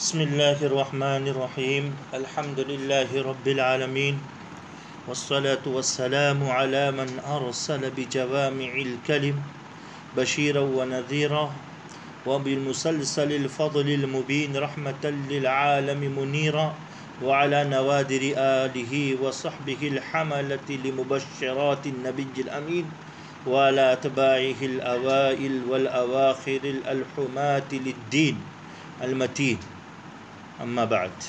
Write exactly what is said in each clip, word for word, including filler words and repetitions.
بسم اللہ الرحمن الرحیم الحمد للہ رب العالمین والصلاة والسلام على من ارسل بجوامع الکلم بشیرا ونذیرا وبالمسلسل الفضل المبین رحمة للعالم منیرا وعلى نوادر آلہ وصحبہ الحملة لمبشرات النبی الامین وعلى اتباعہ الاوائل والاواخر الحماة للدین المتین. اما بعد،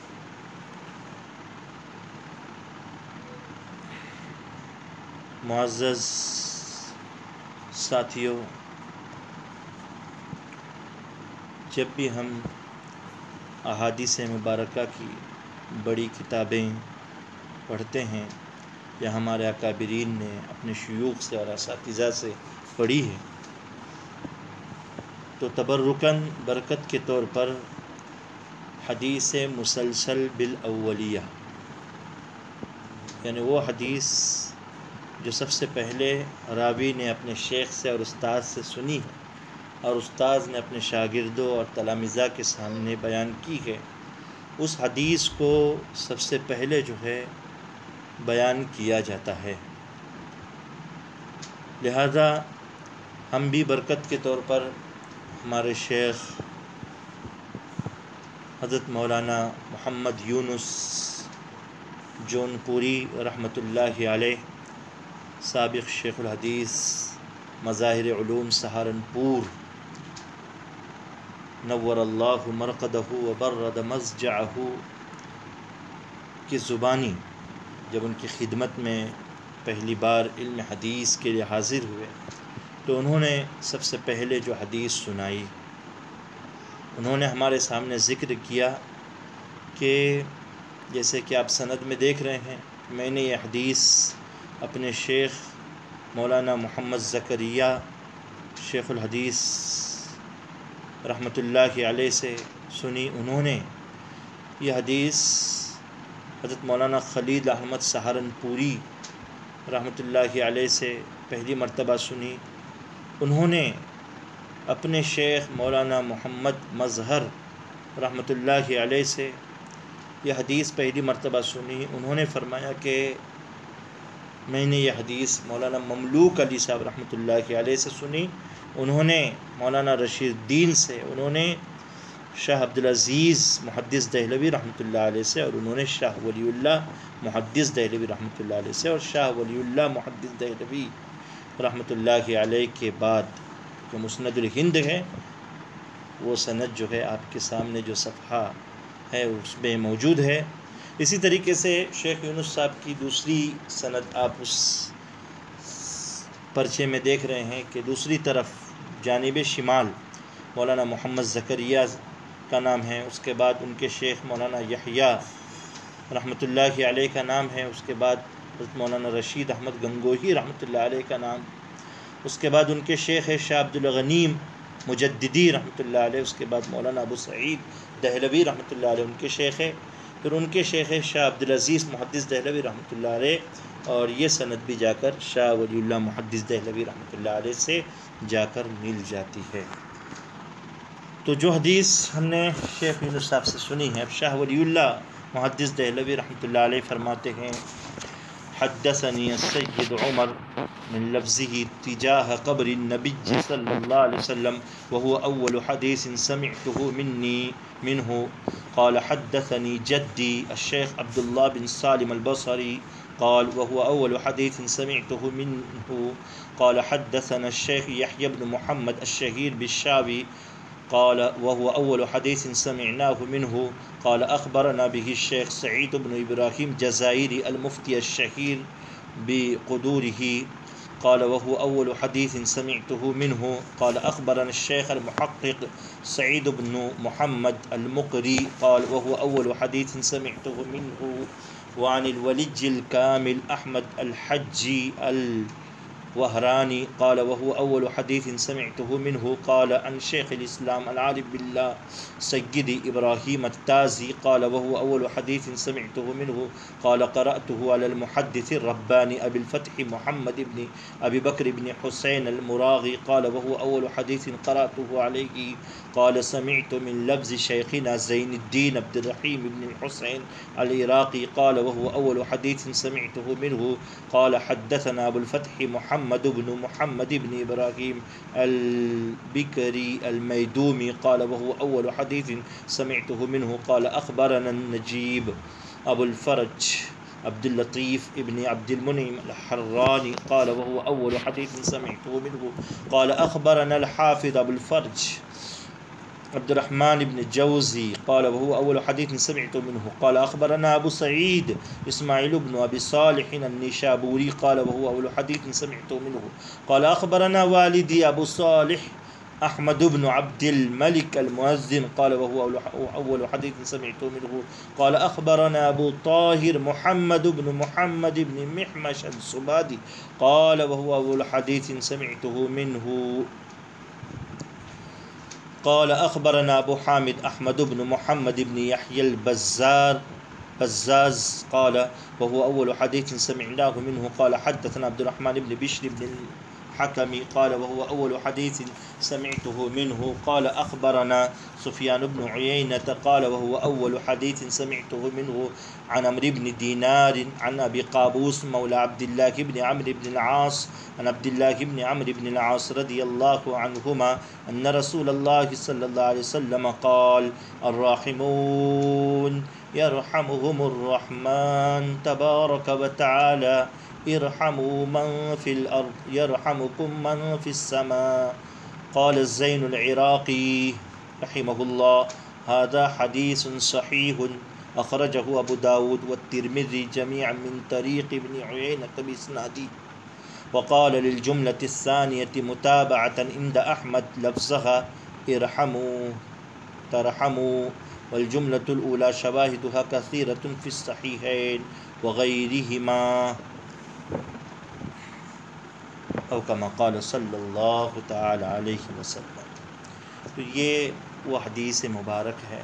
معزز ساتھیوں، جب بھی ہم احادیث مبارکہ کی بڑی کتابیں پڑھتے ہیں یا ہمارے اکابرین نے اپنے شیوخ سے اور اساتذہ سے پڑھی ہے تو تبرکاً برکت کے طور پر حدیث مسلسل بالاولیہ، یعنی وہ حدیث جو سب سے پہلے راوی نے اپنے شیخ سے اور استاد سے سنی ہے اور استاد نے اپنے شاگردوں اور تلامذہ کے سامنے بیان کی ہے، اس حدیث کو سب سے پہلے جو ہے بیان کیا جاتا ہے. لہذا ہم بھی برکت کے طور پر ہمارے شیخ حضرت مولانا محمد یونس جون پوری رحمۃ اللہ علیہ، سابق شیخ الحدیث مظاہر علوم سہارنپور، نور اللہ مرقدہ وبرد مضجعہ، کی زبانی جب ان کی خدمت میں پہلی بار علم حدیث کے لیے حاضر ہوئے تو انہوں نے سب سے پہلے جو حدیث سنائی، انہوں نے ہمارے سامنے ذکر کیا کہ جیسے کہ آپ سند میں دیکھ رہے ہیں، میں نے یہ حدیث اپنے شیخ مولانا محمد زکریہ شیخ الحدیث رحمۃ اللہ علیہ سے سنی. انہوں نے یہ حدیث حضرت مولانا خلیل احمد سہارنپوری رحمۃ اللہ علیہ سے پہلی مرتبہ سنی. انہوں نے اپنے شیخ مولانا محمد مظہر رحمۃ اللہ علیہ سے یہ حدیث پہلی مرتبہ سنی. انہوں نے فرمایا کہ میں نے یہ حدیث مولانا مملوک علی صاحب رحمۃ اللہ علیہ سے سنی. انہوں نے مولانا رشید الدین سے، انہوں نے شاہ عبدالعزیز محدث دہلوی رحمۃ اللہ علیہ سے، اور انہوں نے شاہ ولی اللہ محدث دہلوی رحمۃ اللہ علیہ سے، اور شاہ ولی اللہ محدث دہلوی رحمۃ اللہ علیہ کے بعد جو مسند الہند ہے وہ سند جو ہے آپ کے سامنے جو صفحہ ہے اس میں موجود ہے. اسی طریقے سے شیخ یونس صاحب کی دوسری سند آپ اس پرچے میں دیکھ رہے ہیں کہ دوسری طرف جانب شمال مولانا محمد زکریہ کا نام ہے، اس کے بعد ان کے شیخ مولانا یحییٰ رحمۃ اللہ علیہ کا نام ہے، اس کے بعد حضرت مولانا رشید احمد گنگوہی رحمۃ اللہ علیہ کا نام، اس کے بعد ان کے شیخ شاہ عبدالغنیم مجددی رحمۃ اللہ علیہ، اس کے بعد مولانا ابو سعید دہلوی رحمۃ اللہ علیہ ان کے شیخ ہے، پھر ان کے شیخ شاہ عبدالعزیز محدث دہلوی رحمۃ اللہ علیہ، اور یہ سند بھی جا کر شاہ ولی اللہ محدث دہلوی رحمۃ اللہ علیہ سے جا کر مل جاتی ہے. تو جو حدیث ہم نے شیخ یونس صاحب سے سنی ہے، شاہ ولی اللہ محدث دہلوی رحمۃ اللہ علیہ فرماتے ہیں: حدثني السيد عمر من لفظه تجاه قبر النبي صلى الله عليه وسلم وهو أول حديث سمعته مني منه. قال حدثني جدي الشيخ عبد الله بن سالم البصري قال وهو أول حديث سمعته منه. قال حدثنا الشيخ يحيى بن محمد الشهير بالشاوي قال وهو أول حديث سمعناه منه. قال أخبرنا به الشيخ سعيد بن إبراهيم جزائري المفتي الشهير بقدوره قال وهو أول حديث سمعته منه. قال أخبرنا الشيخ المحقق سعيد بن محمد المقري قال وهو أول حديث سمعته منه. وعن الولي الكامل أحمد الحجي وهراني قال وهو أول حديث سمعته منه. قال عن شيخ الإسلام العارف بالله سيدي إبراهيم التازي قال وهو أول حديث سمعته منه. قال قرأته على المحدث الرباني أبي الفتح محمد بن أبي بكر بن حسين المراغي قال وهو أول حديث قرأته عليه. قال سمعت من لفظ شيخنا زين الدين عبد الرحيم بن الحسين العراقي قال وهو أول حديث سمعته منه. قال حدثنا أبو الفتح محمد بن محمد بن إبراهيم البكري الميدومي قال وهو أول حديث سمعته منه. قال أخبرنا النجيب أبو الفرج عبد اللطيف ابن عبد المنعم الحراني قال وهو أول حديث سمعته منه. قال أخبرنا الحافظ أبو الفرج عبد الرحمن بن الجوزي قال وهو أول حديث سمعت منه. قال أخبرنا أبو سعيد إسماعيل بن أبي صالح النشابوري قال وهو أول حديث سمعت منه. قال أخبرنا والدي أبو صالح أحمد بن عبد الملك المؤذن قال وهو أول حديث سمعت منه. قال أخبرنا أبو طاهر محمد بن محمد بن محمش السبادي قال وهو أول حديث سمعته منه. قال أخبرنا أبو حامد أحمد بن محمد بن يحيى البزار بزاز قال وهو أول حديث سمعناه منه. قال حدثنا عبد الرحمن بن بشر بن الحكم قال وهو أول حديث سمعته منه. قال أخبرنا سفيان بن عيينة قال وهو أول حديث سمعته منه عن عمرو بن دينار عن أبي قابوس مولى عبد الله بن عمرو بن العاص عن عبد الله بن عمرو بن العاص رضي الله عنهما أن رسول الله صلى الله عليه وسلم قال الراحمون يرحمهم الرحمن تبارك وتعالى ارحموا من في الأرض يرحمكم من في السماء. قال الزين العراقي رحمه الله هذا حديث صحيح أخرجه أبو داود والترمذي جميعا من طريق ابن عيينة بإسناده. وقال للجملة الثانية متابعة عند أحمد لفظها ارحموا ترحموا، والجملة الأولى شواهدها كثيرة في الصحيحين وغيرهما او كما قال صلی اللہ تعالی علیہ وسلم. تو یہ وہ حدیث مبارک ہے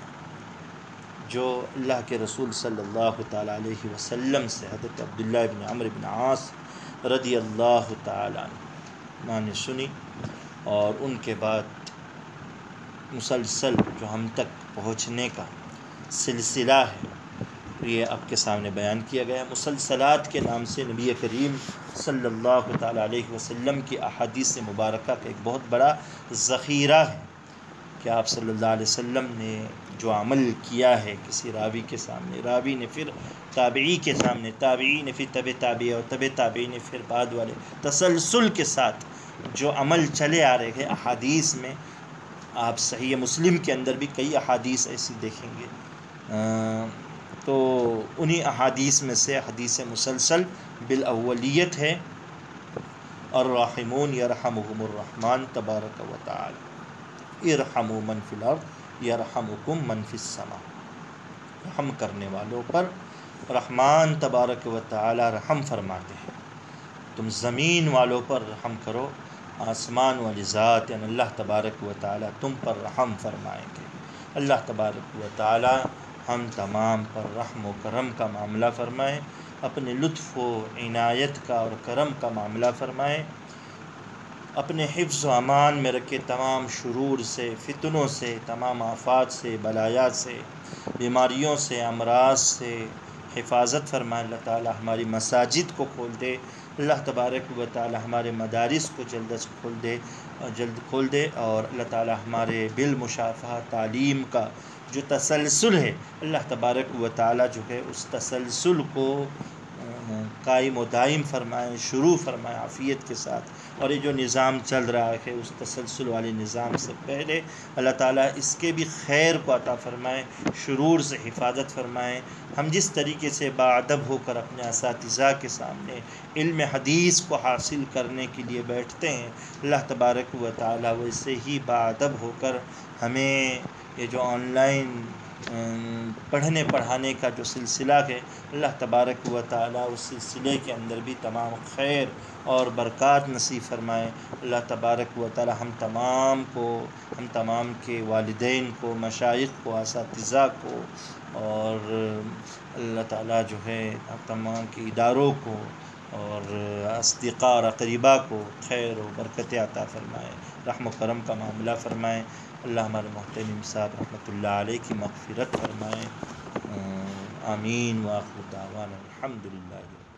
جو اللہ کے رسول صلی اللہ تعالی علیہ وسلم سے حضرت عبداللہ بن عمرو بن عاص رضی اللہ تعالی عنہ نے سنی، اور ان کے بعد مسلسل جو ہم تک پہنچنے کا سلسلہ ہے یہ آپ کے سامنے بیان کیا گیا. مسلسلات کے نام سے نبی کریم صلی اللہ تعالی علیہ وسلم کی احادیث مبارکہ کا ایک بہت بڑا ذخیرہ ہے کہ آپ صلی اللہ علیہ وسلم نے جو عمل کیا ہے کسی راوی کے سامنے، راوی نے پھر تابعی کے سامنے، تابعی نے پھر طب تابعی، اور طب تابعی نے پھر بعد والے، تسلسل کے ساتھ جو عمل چلے آ رہے ہیں احادیث میں. آپ صحیح مسلم کے اندر بھی کئی احادیث ایسی دیکھیں گے، تو انہی احادیث میں سے حدیث مسلسل بالاولیت ہے الراحمون یرحمہم الرحمن تبارک و تعالی ارحموا من فی الارض یرحمکم من فی السماء. رحم کرنے والوں پر رحمان تبارک و تعالی رحم فرماتے ہیں. تم زمین والوں پر رحم کرو، آسمان والی ذات یعنی اللہ تبارک و تعالی تم پر رحم فرمائیں گے. اللہ تبارک و تعالی ہم تمام پر رحم و کرم کا معاملہ فرمائیں، اپنے لطف و عنایت کا اور کرم کا معاملہ فرمائیں، اپنے حفظ و امان میں رکھے تمام شرور سے، فتنوں سے، تمام آفات سے، بلایات سے، بیماریوں سے، امراض سے حفاظت فرمائیں. اللہ تعالی ہماری مساجد کو کھول دے، اللہ تبارک و تعالی ہمارے مدارس کو جلد از کھول دے جلد کھول دے اور اللہ تعالی ہمارے بالمشافہہ تعلیم کا جو تسلسل ہے اللہ تبارک و تعالی جو ہے اس تسلسل کو قائم و دائم فرمائیں، شروع فرمائیں عافیت کے ساتھ. اور یہ جو نظام چل رہا ہے اس تسلسل والے نظام سے پہلے اللہ تعالیٰ اس کے بھی خیر کو عطا فرمائیں، شرور سے حفاظت فرمائیں. ہم جس طریقے سے باادب ہو کر اپنے اساتذہ کے سامنے علم حدیث کو حاصل کرنے کے لیے بیٹھتے ہیں، اللہ تبارک و تعالیٰ ویسے ہی باادب ہو کر ہمیں یہ جو آن لائن پڑھنے پڑھانے کا جو سلسلہ ہے، اللہ تبارک و تعالیٰ اس سلسلے کے اندر بھی تمام خیر اور برکات نصیب فرمائے۔ اللہ تبارک و تعالیٰ ہم تمام کو، ہم تمام کے والدین کو، مشائخ کو، اساتذہ کو، اور اللہ تعالیٰ جو ہے تمام کے اداروں کو اور اصدقاء اور اقرباء کو خیر و برکت عطا فرمائے، رحم و کرم کا معاملہ فرمائے۔ اللہ ہمارے محترم صاحب رحمۃ اللہ علیہ کی مغفرت فرمائے، آمین۔ وآخر دعوانا الحمد للہ۔